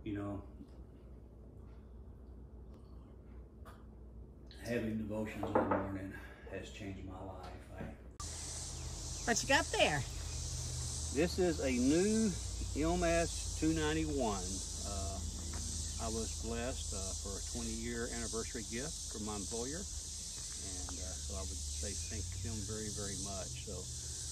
You know, having devotions in the morning has changed my life. What you got there? This is a new MS291. I was blessed for a 20-year anniversary gift from my employer, and so I would say thank him very, very much. So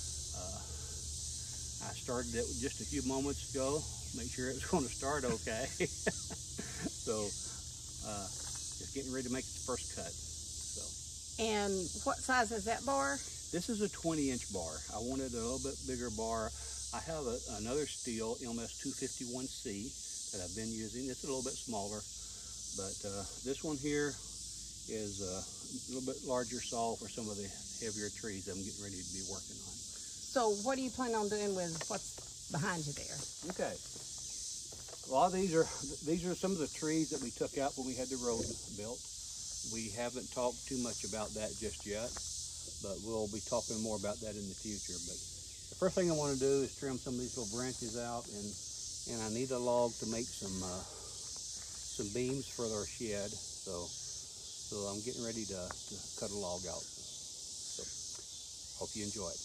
I started it just a few moments ago, make sure it was going to start okay. So just getting ready to make its first cut. So. And what size is that bar? This is a 20-inch bar. I wanted a little bit bigger bar. I have another Stihl, MS291 that I've been using. It's a little bit smaller, but this one here is a little bit larger saw for some of the heavier trees I'm getting ready to be working on. So what do you plan on doing with what's behind you there? Okay. A lot of these are some of the trees that we took out when we had the road built. We haven't talked too much about that just yet, but we'll be talking more about that in the future. But the first thing I want to do is trim some of these little branches out, and I need a log to make some beams for our shed. So I'm getting ready to cut a log out. So hope you enjoy it.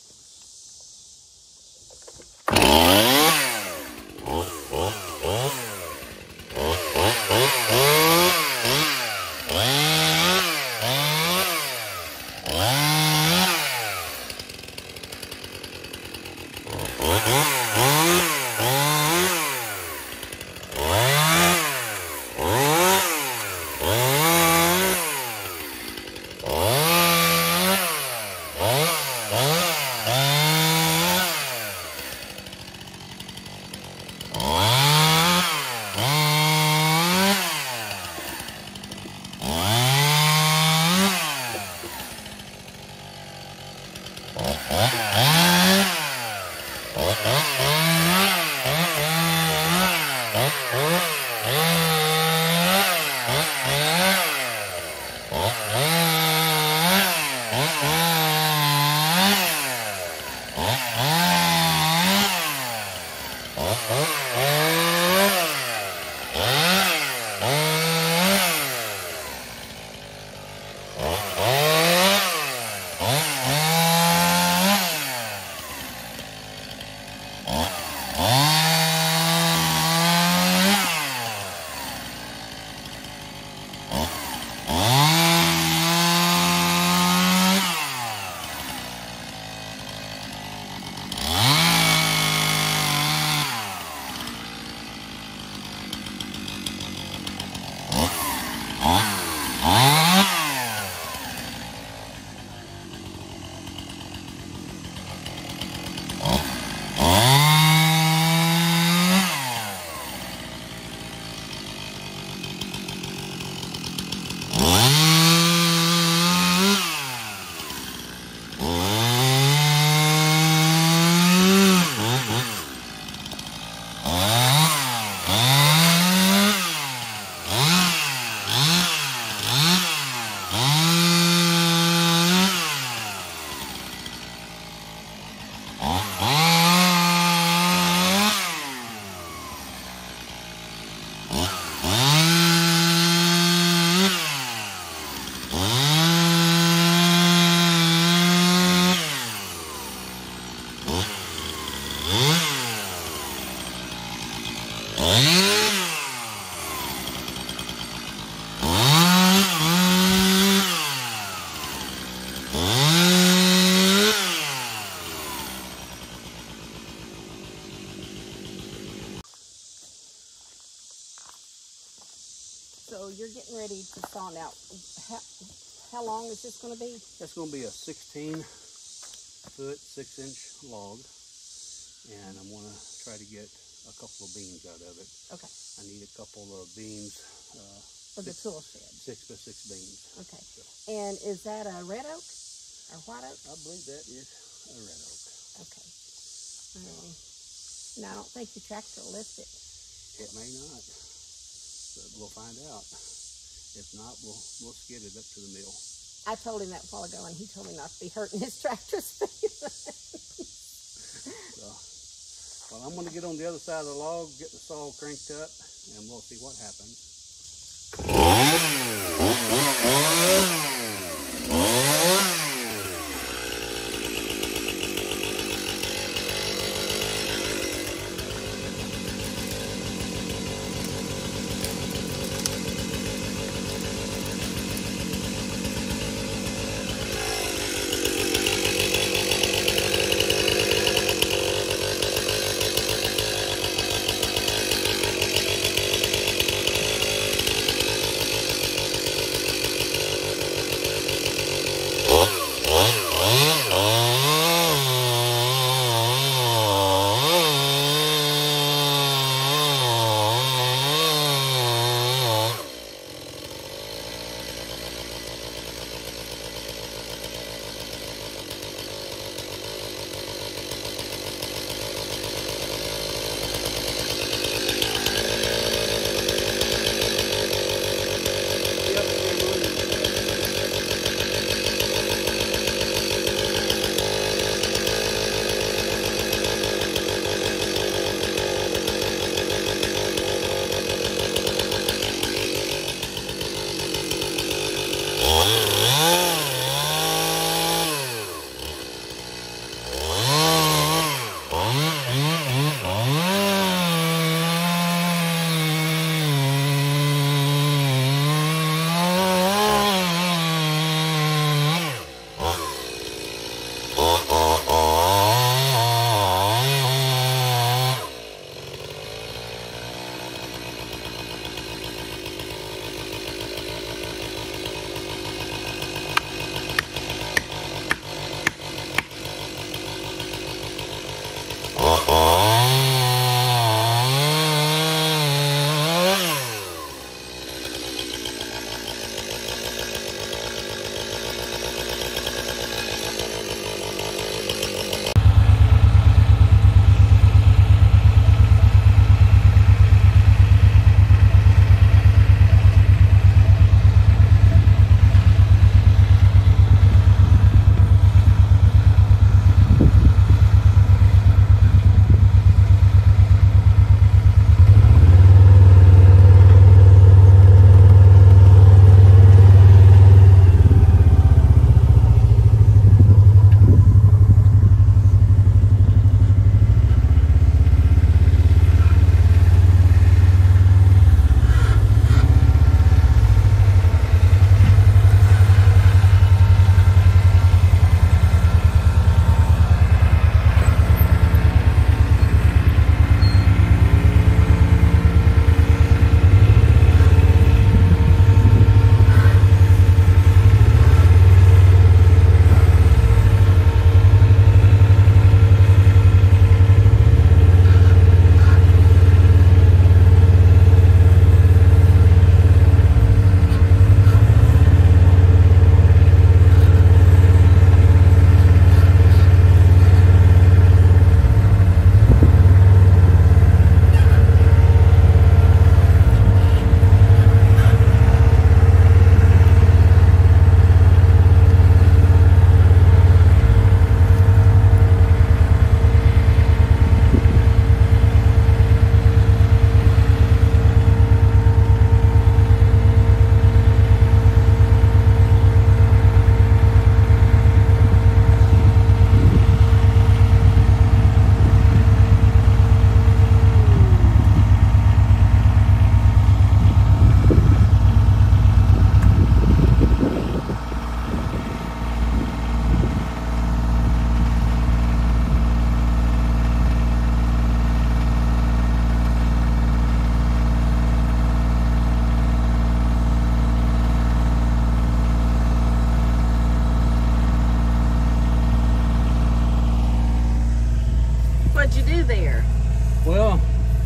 So you're getting ready to saw now. How long is this going to be? That's going to be a 16-foot, 6-inch log, and I'm going to try to get a couple of beams out of it. Okay. I need a couple of beams. For the tool shed. 6x6 beams. Okay. So. And is that a red oak or white oak? I believe that is a red oak. Okay. Now, I don't think the tractor will lift it. It may not, but we'll find out. If not, we'll skid it up to the mill. I told him that a while ago, and he told me not to be hurting his tractor's feelings. So, Well, I'm going to get on the other side of the log, get the saw cranked up, and we'll see what happens. Well,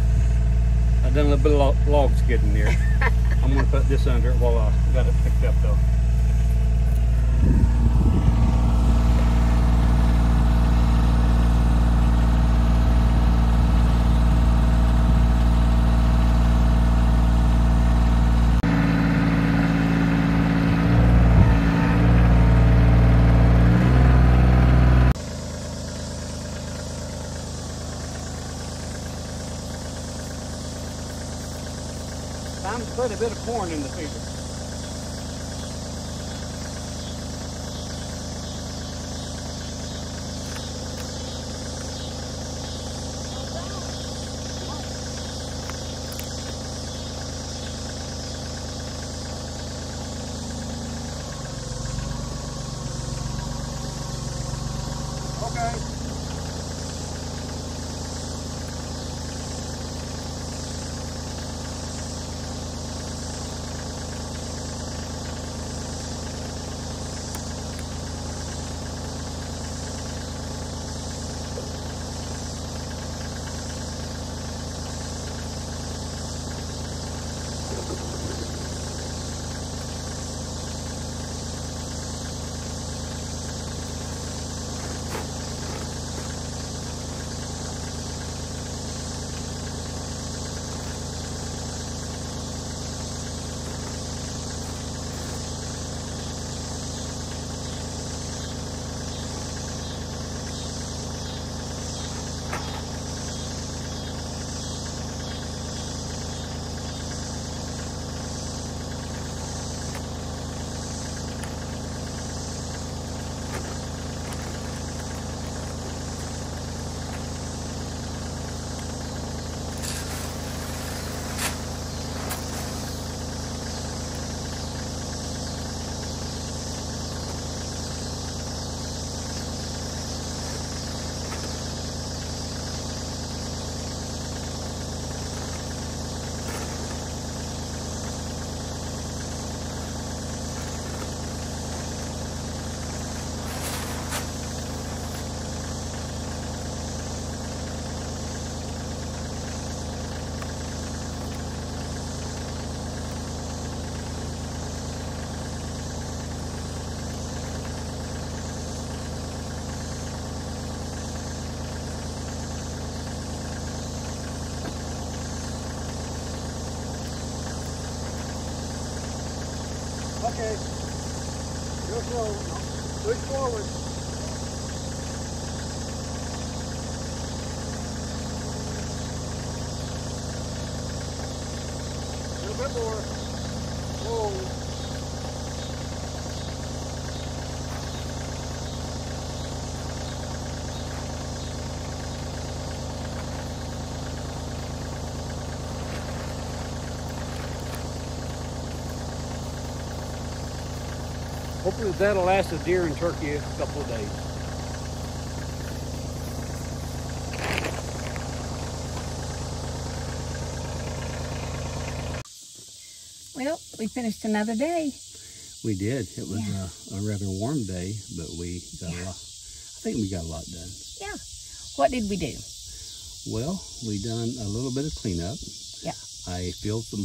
I've done a little bit of log skidding here. I'm going to put this under it while I got it picked up though. Time to put a bit of corn in the feeder. Okay. Okay. Real slow. Push forward. A little bit more. Whoa. Hopefully that'll last a deer and turkey a couple of days. Well, we finished another day. We did. It was a rather warm day, but we got a lot. I think we got a lot done. Yeah. What did we do? Well, we done a little bit of cleanup. Yeah. I filled some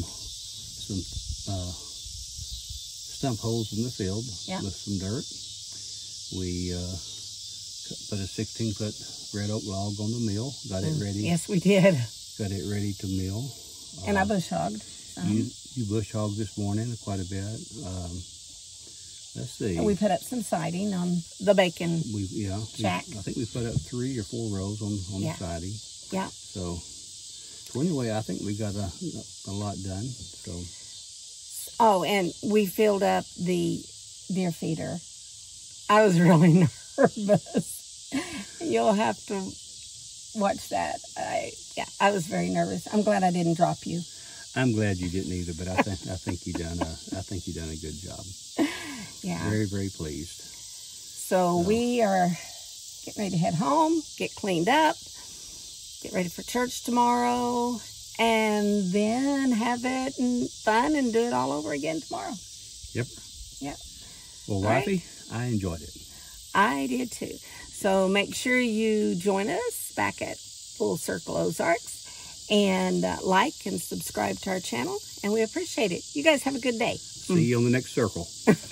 stump holes in the field with some dirt. We put a 16-foot red oak log on the mill. Got it ready. Yes, we did. Got it ready to mill. And I bush hogged. You bush hogged this morning quite a bit. Let's see. And we put up some siding on the bacon shack. I think we put up 3 or 4 rows on the siding. Yeah. So anyway, I think we got a lot done. So. Oh, and we filled up the deer feeder. I was really nervous. You'll have to watch that. I was very nervous. I'm glad I didn't drop you. I'm glad you didn't either, but I think you done a good job. Yeah. Very, very pleased. So we are getting ready to head home, get cleaned up, get ready for church tomorrow, and then have it and fun and do it all over again tomorrow. Yep. Yep. Well, wifey, I enjoyed it. I did too. So make sure you join us back at Full Circle Ozarks and like and subscribe to our channel, and we appreciate it. You guys have a good day. See you on the next circle.